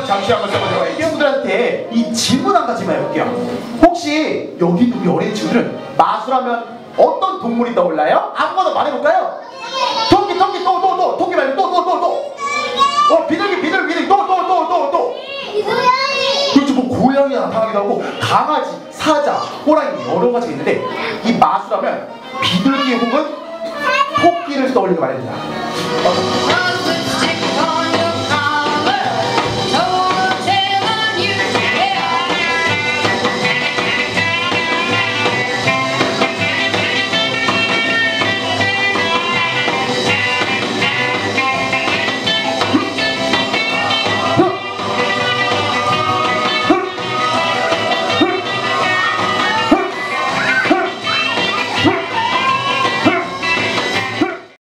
잠시만요. 제가 애기분들한테 이 질문 한 가지만 해볼게요. 혹시 여기 우리 어린 친구들은 마술하면 어떤 동물이 떠올라요? 아무거나 말해볼까요? 토끼 토끼 또 토끼 말고 또 비둘기 또 그렇죠. 뭐 고양이 나타나기도 하고 강아지, 사자, 호랑이 여러 가지가 있는데 이 마술하면 비둘기 혹은 토끼를 떠올리게 말입니다.